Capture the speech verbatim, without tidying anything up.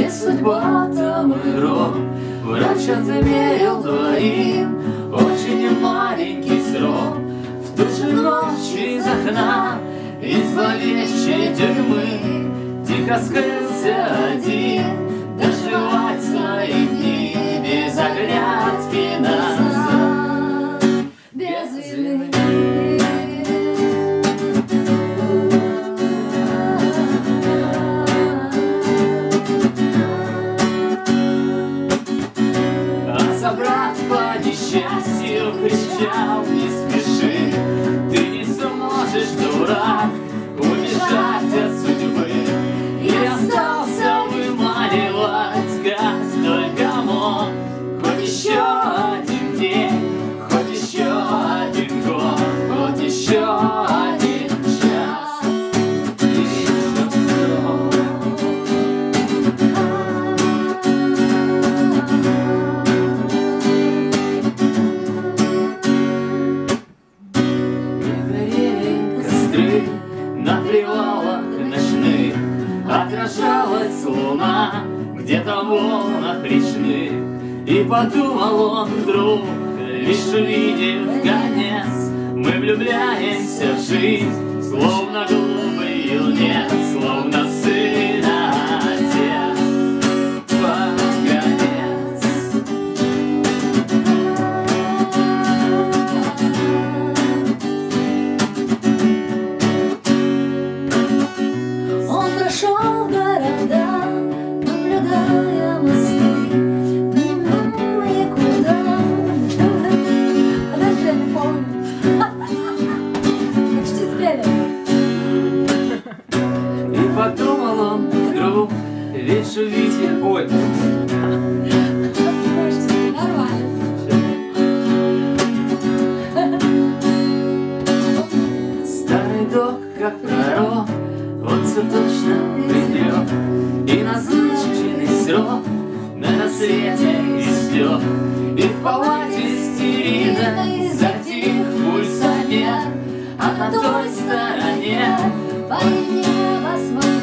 где судьба, там и рок. Врач отмерил двоим очень маленький срок. В ту же ночь из окна, из зловещей тюрьмы, тихо скрылся один, доживать свои дни без оглядки назад, без вины. А собрат по несчастью кричал: не спеши, ты не сможешь, дурак, убежать от судьбы. И остался вымаливать газ, только мог. Хоть еще один день, хоть еще один год, хоть еще один час. И еще срок. И горели костры на привалах ночных, отражалась луна где-то в волнах речных. И подумал он вдруг, лишь увидев конец, мы влюбляемся в жизнь, словно глупый юнец, словно сын отец под конец. Он прошел города, наблюдая мосты. Ну и куда? Подожди, я не помню. Почти спели. И подумал он вдруг, лишь увидев... Ой! Нормально. Старый док, как пророк, он все точно придет, и назначенный срок на рассвете истек. И в палате стерильной затих пульсомер, а на той стороне По небу смотрит.